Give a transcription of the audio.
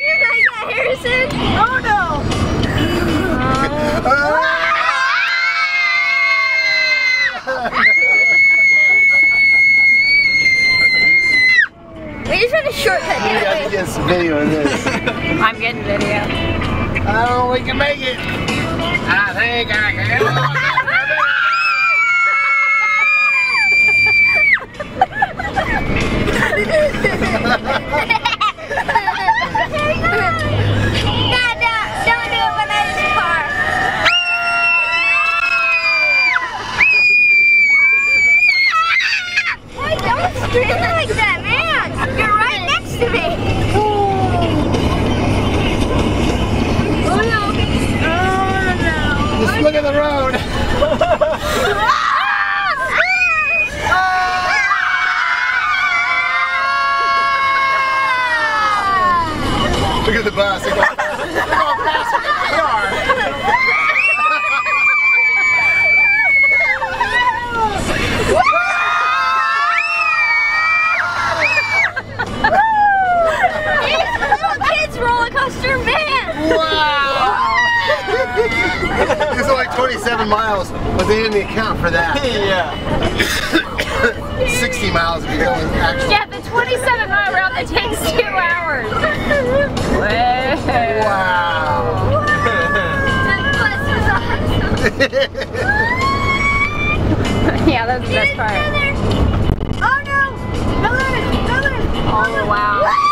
You're not that, Harrison. Oh no! We just found a shortcut. I have to get some video of this. I'm getting video. Oh, we can make it. I think I can. Don't do it when I'm in the car. Hey, don't scream like that, man. You're right next to me. Oh no. Oh no. Just look at the road. Look at the bus. They're going past the car. Little kids roller coaster, man. Wow. It's only 27 miles, but they didn't account for that. Yeah. 60 miles if you're going actually. Yeah, the 27-mile route that takes 2 hours. Wow. That bus was awesome. Yeah, that's the best part. Oh no! No limit! No limit! Oh wow.